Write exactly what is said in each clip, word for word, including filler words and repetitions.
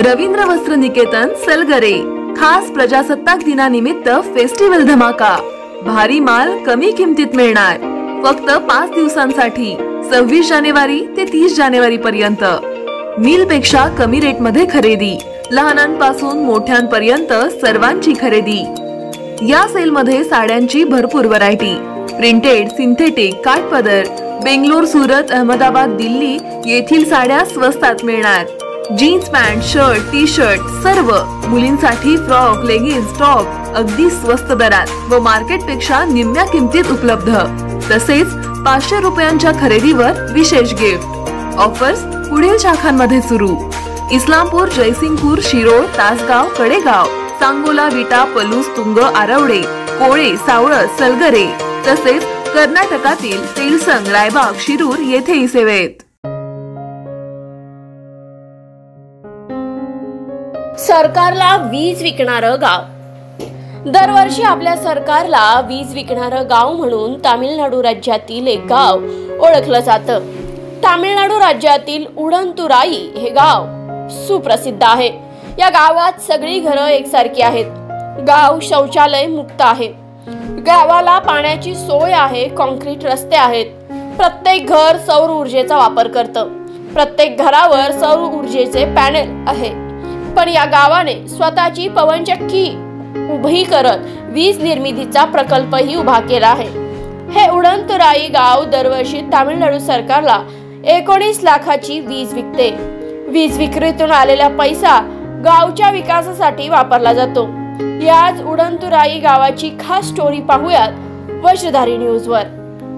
रवींद्र वस्त्र निकेतन सलगरे खास प्रजासत्ताक दिनानिमित्त फेस्टिवल धमाका। भारी माल कमी किमतीत मिळणार फक्त पाच दिवसांसाठी सव्वीस जानेवारी ते तीस जानेवारी पर्यंत। मिल पेक्षा कमी रेट मध्ये खरेदी, लहानांपासून मोठ्यांपर्यंत सर्वांची खरेदी। या सेल मध्ये साड्यांची भरपूर व्हरायटी, प्रिंटेड, सिंथेटिक, काठपदर, बेंगलोर, सुरत, अहमदाबाद, दिल्ली येथील साड्या स्वस्तात मिळणार। Jeans pant, shirt, T shirt सर्व, मुलींसाठी फ्रॉक, लेगिन्स, टॉप अगदी स्वस्त दरात व मार्केट पेक्षा निम्म्या किमतीत उपलब्ध। तसेच पाचशे रुपयांच्या खरेदीवर विशेष गिफ्ट। ऑफर्स पुढील शाखांमध्ये सुरू: इस्लामपूर, जयसिंगपूर, शिरोळ, तासगाव, कडेगाव, सांगोला, विटा, पलूस, तुंग, आरवडे, कोळे, सावळस, सलगरे तसेच कर्नाटकातील तेलसंग, रायबाग, शिरूर येथेही सेवेत। सरकारला वीज विकणारं गाव। दरवर्षी आपल्या सरकारला वीज विकणारं गाव म्हणून तामिळनाडू राज्यातील एक गाव ओळखलं जातं। तामिळनाडू राज्यातील उडंतुराई हे गाव सुप्रसिद्ध आहे। या गावात सगळी घरं एकसारखी आहेत। गाव शौचालय मुक्त आहे। गावाला पाण्याची सोय आहे, कॉन्क्रीट रस्ते आहेत। प्रत्येक घर सौर ऊर्जेचा वापर करतं। प्रत्येक घरावर सौर ऊर्जेचे पॅनेल आहे। पण या गावाने स्वतःची पवनचक्की उभी करत वीज निर्मितीचा प्रकल्पही उभा केला आहे। हे उडंतुराई गाव दरवर्षी तामिळनाडू सरकारला एकोणीस लाखाची वीज विकते। वीज विक्रीतून आलेला पैसा गावच्या विकासासाठी वापरला जातो। याच उडंतुराई गावाची खास स्टोरी पाहूयात वज्रधारी न्यूज वर।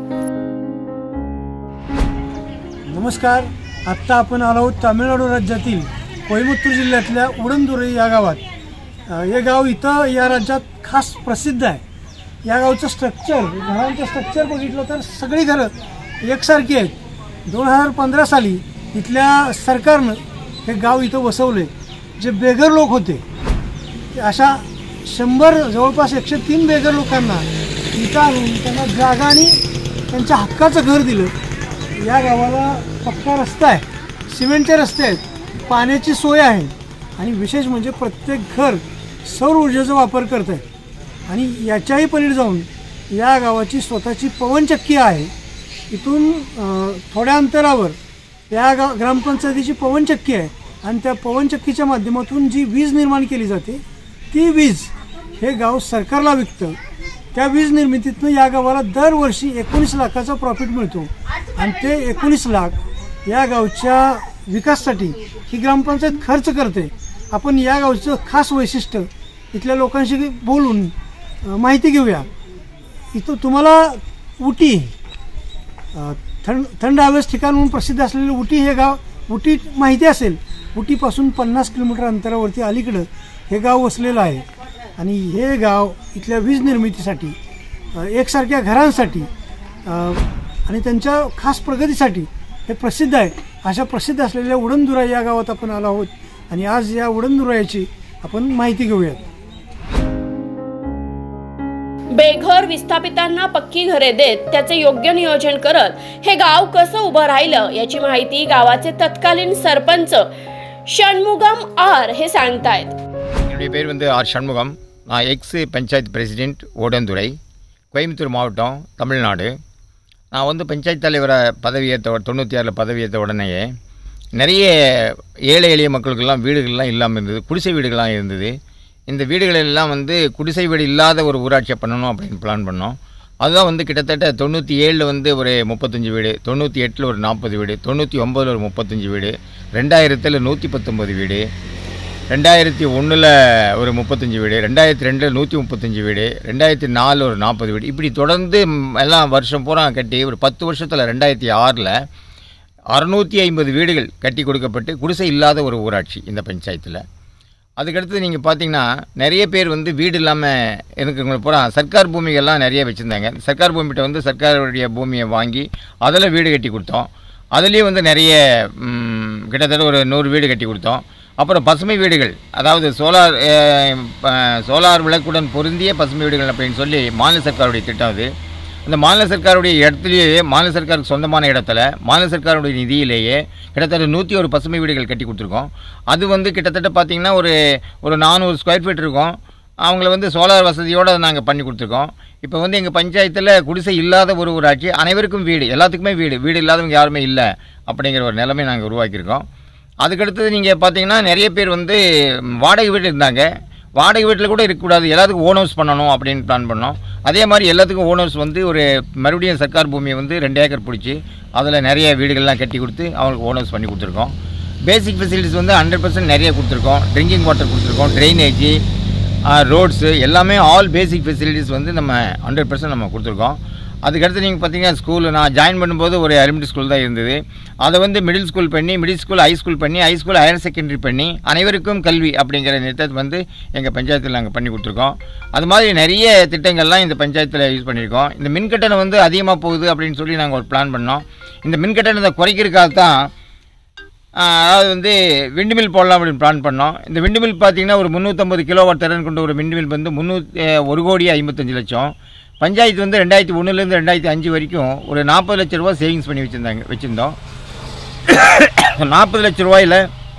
नमस्कार, आता आपण आलो आहोत तामिळनाडू राज्यातील कोयमुत्तूर जिल्ह्यातल्या उडंतुराई या गावात। हे गाव इथं या राज्यात खास प्रसिद्ध आहे। या गावचं स्ट्रक्चर, घरांचं स्ट्रक्चर बघितलं तर सगळी घरं एकसारखी आहेत। दोन हजार पंधरा साली इथल्या सरकारनं हे गाव इथं वसवले। जे बेघर लोक होते, अशा शंभर जवळपास एकशे तीन बेघर लोकांना इथं आणून त्यांना जागा आणि त्यांच्या हक्काचं घर दिलं। या गावाला पक्का रस्ता आहे, सिमेंटचे रस्ते आहेत, पाण्याची सोय आहे आणि विशेष म्हणजे प्रत्येक घर सौर ऊर्जेचा वापर करत आहे। आणि याच्याही पलीकडे जाऊन या गावाची स्वतःची पवनचक्की आहे। इथून थोड्या अंतरावर या गाव ग्रामपंचायतीची पवनचक्की आहे आणि त्या पवनचक्कीच्या माध्यमातून जी वीज निर्माण केली जाते ती वीज हे गाव सरकारला विकतं। त्या वीज निर्मितीतून या गावाला दरवर्षी एकोणीस लाखाचा प्रॉफिट मिळतो आणि ते एकोणीस लाख या गावच्या विकासासाठी ही ग्रामपंचायत खर्च करते। आपण या गावचं खास वैशिष्ट्य इथल्या लोकांशी बोलून माहिती घेऊया। इथं तुम्हाला उटी, थंड थंड हवेचं ठिकाण म्हणून प्रसिद्ध असलेले उटी हे गाव, उटी माहिती असेल। उटीपासून पन्नास किलोमीटर अंतरावरती अलीकडं हे गाव वसलेलं आहे आणि हे गाव इथल्या वीज निर्मितीसाठी, एकसारख्या घरांसाठी आणि त्यांच्या खास प्रगतीसाठी हे प्रसिद्ध आहे। अशा प्रसिद्ध असलेल्या उडंतुराई या गावात आपण आलो आहोत आणि आज या उडंतुराईची आपण माहिती घेऊयात। बेघर विस्थापितांना पक्की घरे देत त्याचे योग्य नियोजन करत हे गाव कसं उभं राहिलं याची माहिती गावाचे तत्कालीन सरपंच षण्मुगम आर हे सांगतायत। என்னுடைய பேர் வந்து ஆர் ஷண்முகம். நான் எக்ஸ் பஞ்சாயத்து பிரசிடென்ட் ஓடந்துறை, கோயம்புத்தூர் மாவட்டம், தமிழ்நாடு. நான் வந்து பஞ்சாயத்து தலைவரை பதவியேற்ற தொண்ணூற்றி ஆறில் பதவியேற்ற உடனேயே நிறைய ஏழை எளிய மக்களுக்கெல்லாம் வீடுகள்லாம் இல்லாமல் இருந்தது, குடிசை வீடுகள்லாம் இருந்தது। இந்த வீடுகளெல்லாம் வந்து குடிசை வீடு இல்லாத ஒரு ஊராட்சியை பண்ணணும் அப்படின்னு பிளான் பண்ணோம்। அதுதான் வந்து கிட்டத்தட்ட தொண்ணூற்றி ஏழில் வந்து ஒரு முப்பத்தஞ்சு வீடு, தொண்ணூற்றி எட்டில் ஒரு நாற்பது வீடு, தொண்ணூற்றி ஒம்பதில் ஒரு முப்பத்தஞ்சு வீடு, ரெண்டாயிரத்தில் நூற்றி பத்தொம்பது வீடு, ரெண்டாயிரத்தி ஒன்றில் ஒரு முப்பத்தஞ்சு வீடு, ரெண்டாயிரத்தி ரெண்டில் நூற்றி முப்பத்தஞ்சு வீடு, ரெண்டாயிரத்தி நாலில் ஒரு நாற்பது வீடு, இப்படி தொடர்ந்து எல்லாம் வருஷம் பூரா கட்டி ஒரு பத்து வருஷத்தில் ரெண்டாயிரத்தி ஆறில் அறுநூற்றி ஐம்பது வீடுகள் கட்டி கொடுக்கப்பட்டு குடிசை இல்லாத ஒரு ஊராட்சி இந்த பஞ்சாயத்தில்। அதுக்கடுத்து நீங்கள் பார்த்தீங்கன்னா நிறைய பேர் வந்து வீடு இல்லாமல் இருக்கிறவங்களுக்கு பூரா சர்க்கார் பூமிகள்லாம் நிறைய வச்சுருந்தாங்க। சர்க்கார் பூமிகிட்ட வந்து சர்க்காருடைய பூமியை வாங்கி அதில் வீடு கட்டி கொடுத்தோம்। அதுலேயும் வந்து நிறைய கிட்டத்தட்ட ஒரு நூறு வீடு கட்டி கொடுத்தோம்। அப்புறம் பசுமை வீடுகள், அதாவது சோலார் சோலார் விளக்குடன் பொருந்திய பசுமை வீடுகள் அப்படின்னு சொல்லி மாநில சர்க்காருடைய திட்டம் அது। இந்த மாநில சர்க்காருடைய இடத்துலேயே மாநில சர்க்காருக்கு சொந்தமான இடத்துல மாநில சர்க்காருடைய நிதியிலேயே கிட்டத்தட்ட நூற்றி ஒரு பசுமை வீடுகள் கட்டி கொடுத்துருக்கோம். அது வந்து கிட்டத்தட்ட பார்த்திங்கன்னா ஒரு ஒரு நானூறு ஸ்கொயர் ஃபீட் இருக்கும். அவங்கள வந்து சோலார் வசதியோடு நாங்கள் பண்ணி கொடுத்துருக்கோம். இப்போ வந்து எங்கள் பஞ்சாயத்தில் குடிசை இல்லாத ஒரு ஊராட்சி, அனைவருக்கும் வீடு, எல்லாத்துக்குமே வீடு, வீடு இல்லாதவங்க யாருமே இல்லை அப்படிங்கிற ஒரு நிலைமை நாங்கள் உருவாக்கியிருக்கோம். அதுக்கடுத்தது நீங்கள் பார்த்தீங்கன்னா நிறைய பேர் வந்து வாடகை வீடு இருந்தாங்க. வாடகை வீட்டில் கூட இருக்கக்கூடாது, எல்லாத்துக்கும் ஓன் ஹவுஸ் பண்ணணும் அப்படின்னு பிளான் பண்ணோம். அதே மாதிரி எல்லாத்துக்கும் ஓன் ஹவுஸ் வந்து ஒரு மறுபடியும் சர்க்கார் பூமியை வந்து ரெண்டு ஏக்கர் பிடிச்சி அதில் நிறைய வீடுகள்லாம் கட்டி கொடுத்து அவங்களுக்கு ஓன் ஹவுஸ் பண்ணி கொடுத்துருக்கோம். பேசிக் ஃபெசிலிட்டிஸ் வந்து ஹண்ட்ரட் பர்சன்ட் நிறைய கொடுத்துருக்கோம். ட்ரிங்கிங் வாட்டர் கொடுத்துருக்கோம், ட்ரைனேஜி, ரோட்ஸு எல்லாமே ஆல் பேசிக் ஃபெசிலிட்டிஸ் வந்து நம்ம ஹண்ட்ரட் பர்சன்ட் நம்ம கொடுத்துருக்கோம். அதுக்கடுத்து நீங்கள் பார்த்தீங்கன்னா ஸ்கூலு நான் ஜாயின் பண்ணும்போது ஒரு எலிமெண்ட்ரி ஸ்கூல் தான் இருந்தது. அதை வந்து மிடில் ஸ்கூல் பண்ணி மிடில் ஸ்கூல் ஹை ஸ்கூல் பண்ணி ஹை ஸ்கூல் ஹையர் செகண்டரி பண்ணி அனைவருக்கும் கல்வி அப்படிங்கிற திட்டத்தை வந்து எங்கள் பஞ்சாயத்தில் நாங்கள் பண்ணி கொடுத்துருக்கோம். அது மாதிரி நிறைய திட்டங்கள்லாம் இந்த பஞ்சாயத்தில் யூஸ் பண்ணியிருக்கோம். இந்த மின்கட்டணம் வந்து அதிகமாக போகுது அப்படின்னு சொல்லி நாங்கள் ஒரு பிளான் பண்ணோம். இந்த மின்கட்டணத்தை குறைக்கிறதுக்காக தான் அதாவது வந்து விண்டு மில் போடலாம் அப்படின்னு பிளான் பண்ணோம். இந்த விண்டு மில் பார்த்திங்கன்னா ஒரு முந்நூற்றம்பது கிலோவாட் திறன் கொண்ட ஒரு விண்டு மில் வந்து முந்நூற்றி ஒரு கோடி ஐம்பத்தஞ்சு லட்சம். பஞ்சாயத்து வந்து ரெண்டாயிரத்தி ஒன்றுலேருந்து ரெண்டாயிரத்தி அஞ்சு வரைக்கும் ஒரு நாற்பது லட்ச ரூபா சேவிங்ஸ் பண்ணி வச்சுருந்தாங்க வச்சுருந்தோம். நாற்பது லட்ச ரூபாயில்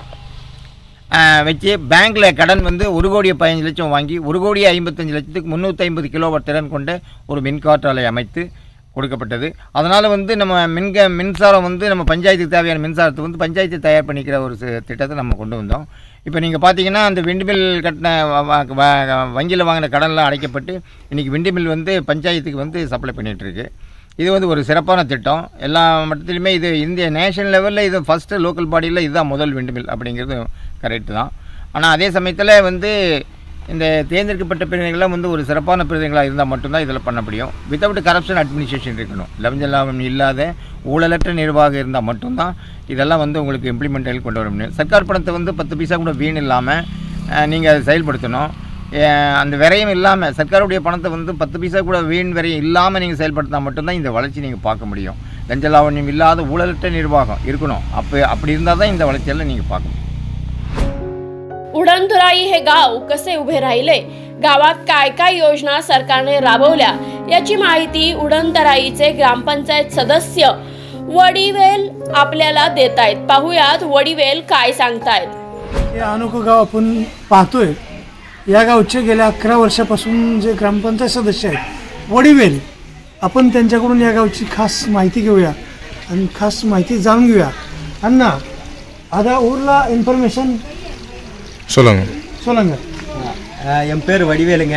வச்சு பேங்க்கில் கடன் வந்து ஒரு கோடி பதினஞ்சு லட்சம் வாங்கி ஒரு கோடி ஐம்பத்தஞ்சு லட்சத்துக்கு முந்நூற்றி ஐம்பது கிலோவாட் திறன் கொண்ட ஒரு மின்காற்றாலை அமைத்து கொடுக்கப்பட்டது. அதனால் வந்து நம்ம மின்க மின்சாரம் வந்து நம்ம பஞ்சாயத்துக்கு தேவையான மின்சாரத்தை வந்து பஞ்சாயத்து தயார் பண்ணிக்கிற ஒரு திட்டத்தை நம்ம கொண்டு வந்தோம். இப்போ நீங்கள் பார்த்தீங்கன்னா அந்த விண்டு மில் கட்டின வங்கியில் வாங்கின கடன்லாம் அடைக்கப்பட்டு இன்றைக்கி விண்டு மில் வந்து பஞ்சாயத்துக்கு வந்து சப்ளை பண்ணிகிட்ருக்கு. இது வந்து ஒரு சிறப்பான திட்டம். எல்லா மட்டத்திலுமே இது இந்திய நேஷனல் லெவலில் இது ஃபஸ்ட்டு லோக்கல் பாடியில் இதுதான் முதல் விண்டு மில் அப்படிங்கிறது கரெக்டு தான். ஆனால் அதே சமயத்தில் வந்து இந்த தேர்ந்தெடுக்கப்பட்ட பிரிவினைகள்லாம் வந்து ஒரு சிறப்பான பிரிவினைகளாக இருந்தால் மட்டும்தான் இதில் பண்ண முடியும். வித்தவுட் கரப்ஷன் அட்மினிஸ்ட்ரேஷன் இருக்கணும். லஞ்ச லாபம் இல்லாத ஊழலற்ற நிர்வாகம் இருந்தால் மட்டும்தான் இதெல்லாம் வந்து உங்களுக்கு இம்ப்ளிமெண்டல் கொண்டு வர முடியும். சர்க்கார் பணத்தை வந்து பத்து பைசா கூட வீண் இல்லாமல் நீங்கள் அதை செயல்படுத்தணும். அந்த விரையும் இல்லாமல் சர்க்காருடைய பணத்தை வந்து பத்து பைசா கூட வீண் விரையும் இல்லாமல் நீங்கள் செயல்படுத்தினா மட்டும்தான் இந்த வளர்ச்சி நீங்கள் பார்க்க முடியும். லஞ்ச லாவண்யம் இல்லாத ஊழலற்ற நிர்வாகம் இருக்கணும். அப்போ அப்படி இருந்தால் தான் இந்த வளர்ச்சியெல்லாம் நீங்கள் பார்க்க முடியும். उडणदुराई हे गाव कसे उभे राहिले, गावात काय काय योजना सरकारने राबवल्या याची माहिती उडणदुराईचे ग्रामपंचायत सदस्य वडिवेल आपल्याला देतायत. पाहूयात वडिवेल काय सांगतायत. हे अनोखं गाव आपण पाहतोय. या गावचे गेल्या अकरा वर्षापासून जे ग्रामपंचायत सदस्य आहेत वडिवेल, आपण त्यांच्याकडून या गावची खास माहिती घेऊया आणि खास माहिती जाणून घेऊया. अण्णा आधा ஊர்ல இன்ஃபர்மேஷன் சொல்லுங்க. சொல்லுங்க. என் பேர் வடிவேலுங்க.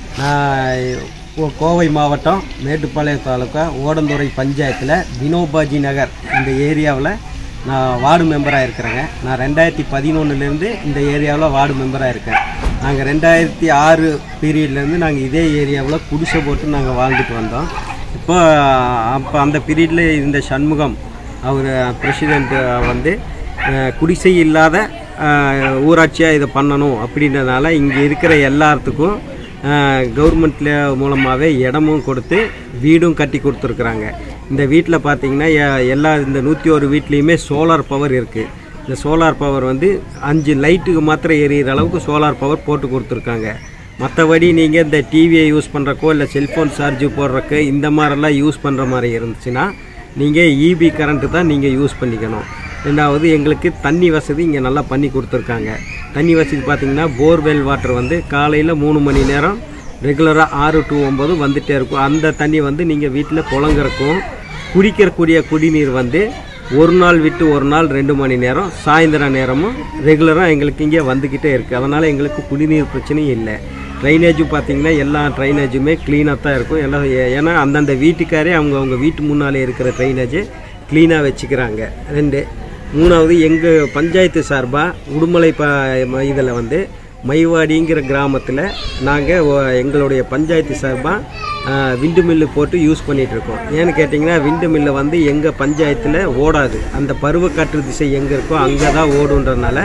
நான் கோவை மாவட்டம் மேட்டுப்பாளையம் தாலுக்கா ஓடந்துறை பஞ்சாயத்தில் வினோபாஜி நகர் இந்த ஏரியாவில் நான் வார்டு மெம்பராக இருக்கிறேங்க. நான் ரெண்டாயிரத்தி பதினொன்றுலேருந்து இந்த ஏரியாவில் வார்டு மெம்பராக இருக்கேன். நாங்கள் ரெண்டாயிரத்தி ஆறு பீரியட்லேருந்து நாங்கள் இதே ஏரியாவில் குடிசை போட்டு நாங்கள் வாழ்ந்துட்டு வந்தோம். இப்போ அப்போ அந்த பீரியடில் இந்த சண்முகம் அவர் பிரசிடெண்ட் வந்து குடிசை இல்லாத ஊராட்சியாக இதை பண்ணணும் அப்படின்றதுனால இங்கே இருக்கிற எல்லாத்துக்கும் கவர்மெண்ட்டில் மூலமாகவே இடமும் கொடுத்து வீடும் கட்டி கொடுத்துருக்குறாங்க. இந்த வீட்டில் பார்த்திங்கன்னா எல்லா இந்த நூற்றி ஒரு வீட்லேயுமே சோலார் பவர் இருக்குது. இந்த சோலார் பவர் வந்து அஞ்சு லைட்டுக்கு மாத்திரம் எரியிற அளவுக்கு சோலார் பவர் போட்டு கொடுத்துருக்காங்க. மற்றபடி நீங்கள் இந்த டிவியை யூஸ் பண்ணுறக்கோ இல்லை செல்ஃபோன் சார்ஜ் போடுறக்கு இந்த மாதிரிலாம் யூஸ் பண்ணுற மாதிரி இருந்துச்சுன்னா நீங்கள் இபி கரண்ட்டு தான் நீங்கள் யூஸ் பண்ணிக்கணும். ரெண்டாவது எங்களுக்கு தண்ணி வசதி இங்கே நல்லா பண்ணி கொடுத்துருக்காங்க. தண்ணி வசதி பார்த்திங்கன்னா போர்வெல் வாட்டர் வந்து காலையில் மூணு மணி நேரம் ரெகுலராக ஆறு டு ஒம்பது வந்துகிட்டே இருக்கும். அந்த தண்ணி வந்து நீங்கள் வீட்டில் புழங்குறக்கும் குடிக்கிறக்கூடிய குடிநீர் வந்து ஒரு நாள் விட்டு ஒரு நாள் ரெண்டு மணி நேரம் சாயந்தரம் நேரமும் ரெகுலராக எங்களுக்கு இங்கே வந்துக்கிட்டே இருக்குது. அதனால் எங்களுக்கு குடிநீர் பிரச்சனையும் இல்லை. ட்ரைனேஜும் பார்த்திங்கன்னா எல்லா ட்ரைனேஜுமே க்ளீனாக தான் இருக்கும். எல்லாம் ஏன்னா அந்தந்த வீட்டுக்காரே அவங்க அவங்க வீட்டு முன்னாலே இருக்கிற ட்ரைனேஜை க்ளீனாக வச்சுக்கிறாங்க. ரெண்டு மூணாவது எங்கள் பஞ்சாயத்து சார்பாக உடுமலை ப இதில் வந்து மைவாடிங்கிற கிராமத்தில் நாங்கள் எங்களுடைய பஞ்சாயத்து சார்பாக விண்டு மில்லு போட்டு யூஸ் பண்ணிகிட்ருக்கோம். ஏன்னு கேட்டிங்கன்னா விண்டு மில்லு வந்து எங்கள் பஞ்சாயத்தில் ஓடாது. அந்த பருவக்காற்று திசை எங்கே இருக்கோ அங்கே தான் ஓடுன்றதுனால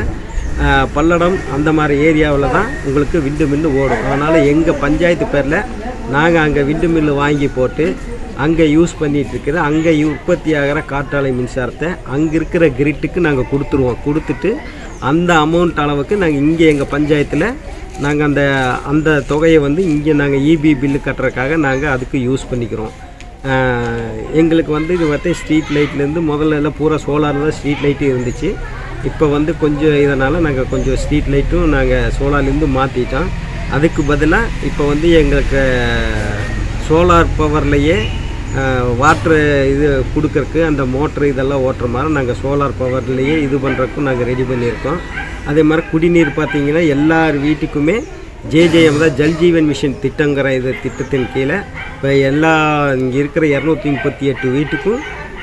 பல்லடம் அந்த மாதிரி ஏரியாவில் தான் உங்களுக்கு விண்டு மில்லு ஓடும். அதனால் எங்கள் பஞ்சாயத்து பேரில் நாங்கள் அங்கே விண்டு மில்லு வாங்கி போட்டு அங்கே யூஸ் பண்ணிகிட்ருக்கிற அங்கே உற்பத்தி ஆகிற காற்றாலை மின்சாரத்தை அங்கே இருக்கிற கிரிட்டுக்கு நாங்கள் கொடுத்துருவோம். கொடுத்துட்டு அந்த அமௌண்ட் அளவுக்கு நாங்கள் இங்கே எங்கள் பஞ்சாயத்தில் நாங்கள் அந்த அந்த தொகையை வந்து இங்கே நாங்கள் இபி பில்லு கட்டுறதுக்காக நாங்கள் அதுக்கு யூஸ் பண்ணிக்கிறோம். எங்களுக்கு வந்து இது வந்து ஸ்ட்ரீட் லைட்லேருந்து முதல்ல எல்லாம் பூரா சோலார் தான் ஸ்ட்ரீட் லைட்டு இருந்துச்சு. இப்போ வந்து கொஞ்சம் இதனால் நாங்கள் கொஞ்சம் ஸ்ட்ரீட் லைட்டும் நாங்கள் சோலார்லேருந்து மாற்றிட்டோம். அதுக்கு பதிலாக இப்போ வந்து எங்களுக்கு சோலார் பவர்லேயே வாட்ரு இது கொடுக்கறக்கு அந்த மோட்ரு இதெல்லாம் ஓட்டுற மாதிரி நாங்கள் சோலார் பவர்லேயே இது பண்ணுறதுக்கும் நாங்கள் ரெடி பண்ணியிருக்கோம். அதே மாதிரி குடிநீர் பார்த்திங்கன்னா எல்லார் வீட்டுக்குமே ஜேஜேஎம் தான் ஜல்ஜீவன் மிஷன் திட்டங்கிற இது திட்டத்தின் கீழே இப்போ எல்லா இங்கே இருக்கிற இரநூத்தி முப்பத்தி எட்டு வீட்டுக்கும்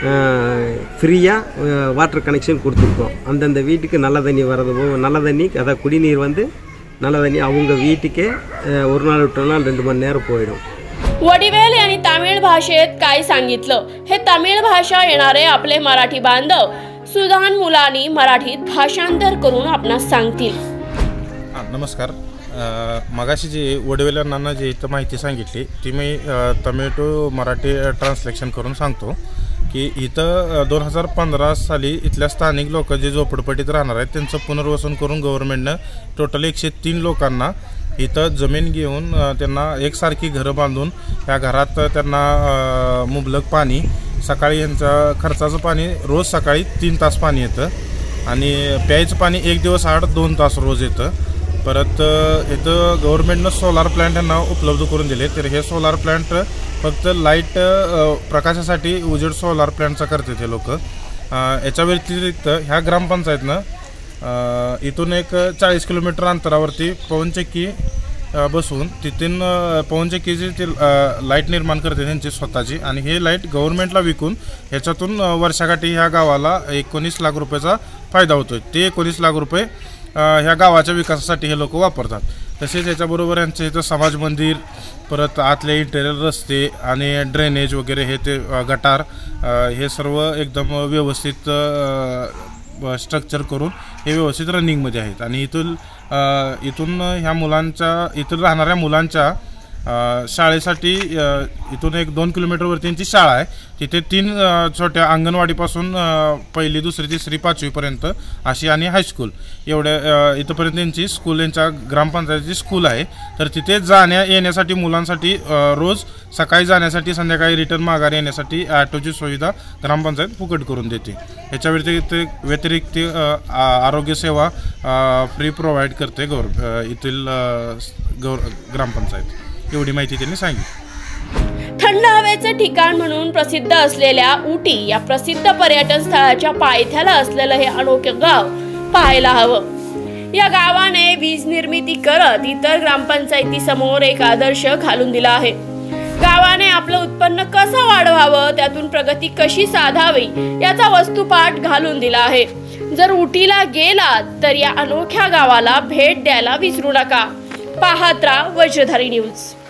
ஃப்ரீயாக வாட்டர் கனெக்ஷன் கொடுத்துருக்கோம். அந்தந்த வீட்டுக்கு நல்ல தண்ணி வரது நல்ல தண்ணி அதாவது குடிநீர் வந்து நல்ல தண்ணி அவங்க வீட்டுக்கே ஒரு नाळ விட்டு நாள் ரெண்டு மணி நேரம் போயிடும். वडिवेल यांनी तमिळ भाषेत काय सांगितलं हे तमिळ भाषा येणारे आपले मराठी बांधव सुदान मुलानी मराठीत भाषांतर करून आपणास सांगतील. नमस्कार. मगाशी जी वडवेल यांना जी इथं माहिती सांगितली ती मी तमिळ टू मराठी ट्रान्सलेशन करून सांगतो की इथं दोन हजार पंधरा साली इथल्या स्थानिक लोक जे झोपडपट्टीत राहणार आहेत त्यांचं पुनर्वसन करून गव्हर्नमेंटनं टोटल एकशे तीन लोकांना इथं जमीन घेऊन त्यांना एकसारखी घरं बांधून या घरात त्यांना मुबलक पाणी सकाळी यांचा खर्चाचं पाणी रोज सकाळी तीन तास पाणी येतं आणि प्यायचं पाणी एक दिवस आड दोन तास रोज येतं. परत इथं गव्हर्नमेंटनं सोलार प्लॅन्ट यांना उपलब्ध करून दिले. तर हे सोलार प्लॅन्ट फक्त लाईट प्रकाशासाठी उजेड सोलार प्लॅन्टचा करते ते लोक. याच्या व्यतिरिक्त ह्या ग्रामपंचायतनं इथून एक चाळीस किलोमीटर अंतरावरती पवनचक्की बसवून तिथून पवनचक्कीची ती लाईट निर्माण करते त्यांची स्वतःची आणि हे लाईट गव्हर्नमेंटला विकून ह्याच्यातून वर्षाकाठी ह्या गावाला एकोणीस लाख रुपयाचा फायदा होतो. ते एकोणीस लाख रुपये ह्या गावाच्या विकासासाठी हे लोक वापरतात. तसेच याच्याबरोबर यांचं इथं समाज मंदिर परत आतले इंटेरियर रस्ते आणि ड्रेनेज वगैरे हे ते गटार हे सर्व एकदम व्यवस्थित स्ट्रक्चर करून हे व्यवस्थित रनिंगमध्ये आहेत. आणि इथून इथून ह्या मुलांच्या इथून राहणाऱ्या मुलांच्या शाळेसाठी इथून एक दोन किलोमीटरवरती त्यांची शाळा आहे. तिथे तीन छोट्या अंगणवाडीपासून पहिली दुसरी तिसरी पाचवीपर्यंत अशी आणि हायस्कूल एवढ्या इथंपर्यंत त्यांची स्कूल यांच्या ग्रामपंचायतीची स्कूल आहे. तर तिथे जाण्या येण्यासाठी मुलांसाठी रोज सकाळी जाण्यासाठी संध्याकाळी रिटर्न माघारी येण्यासाठी ॲटोची सुविधा ग्रामपंचायत फुकट करून देते. ह्याच्या व्यतिरिक्त व्यतिरिक्त आरोग्यसेवा फ्री प्रोव्हाइड करते गौर इथील गौर ग्रामपंचायत. एवढी माहिती त्यांनी सांगितली. थंड हवेचे ठिकाण म्हणून प्रसिद्ध असलेल्या उटी या प्रसिद्ध पर्यटन स्थळाच्या पायथ्याला असलेलं हे अनोखे गाव पाहायला हवं. या गावाने वीज निर्मिती करत इतर ग्रामपंचायतीसमोर एक आदर्श घालून दिला आहे. गावाने आपलं उत्पन्न कसं वाढवावं त्यातून प्रगती कशी साधावी याचा वस्तुपाठ घालून दिला आहे. जर उटीला गेलात तर या अनोख्या गावाला भेट द्यायला विसरू नका. पाहत राहा वज्रधारी न्यूज.